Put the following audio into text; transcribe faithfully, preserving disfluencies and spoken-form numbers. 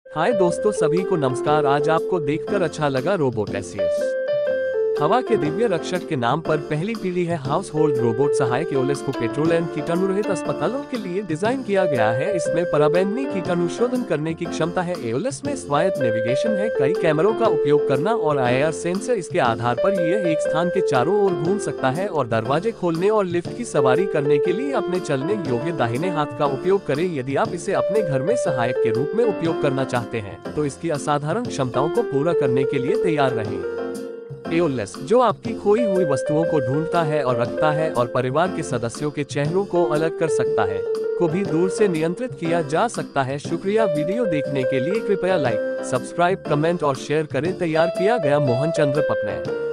हाय दोस्तों, सभी को नमस्कार। आज आपको देखकर अच्छा लगा रोबोट एसियस हवा के दिव्य रक्षक के नाम पर पहली पीढ़ी है हाउस होल्ड रोबोट सहायक एओलेस को पेट्रोल एंड कीटाणु रहित अस्पतालों के लिए डिजाइन किया गया है। इसमें पराबैंगनी कीटाणु शोधन करने की क्षमता है। एओलेस में स्वायत्त नेविगेशन है, कई कैमरों का उपयोग करना और आई आर सेंसर। इसके आधार पर यह एक स्थान के चारों ओर घूम सकता है और दरवाजे खोलने और लिफ्ट की सवारी करने के लिए अपने चलने योग्य दाहिने हाथ का उपयोग करें। यदि आप इसे अपने घर में सहायक के रूप में उपयोग करना चाहते हैं तो इसकी असाधारण क्षमताओं को पूरा करने के लिए तैयार रहें। एओलेस, जो आपकी खोई हुई वस्तुओं को ढूंढता है और रखता है और परिवार के सदस्यों के चेहरों को अलग कर सकता है, को भी दूर से नियंत्रित किया जा सकता है। शुक्रिया वीडियो देखने के लिए। कृपया लाइक, सब्सक्राइब, कमेंट और शेयर करें। तैयार किया गया मोहन चंद्र पटनायक।